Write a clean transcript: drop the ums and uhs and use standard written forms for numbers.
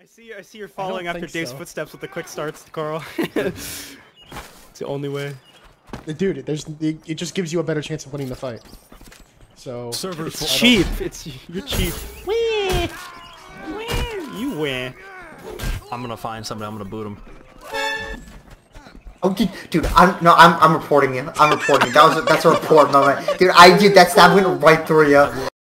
I see you're following after Dave's footsteps with the quick starts, Carl. It's the only way. Dude, it just gives you a better chance of winning the fight. So it's cheap. You're cheap. Wee. Wee. You win. I'm gonna find somebody. I'm gonna boot him. Oh, dude, I'm reporting you. I'm reporting you. That's a report moment, dude. That stab went right through you.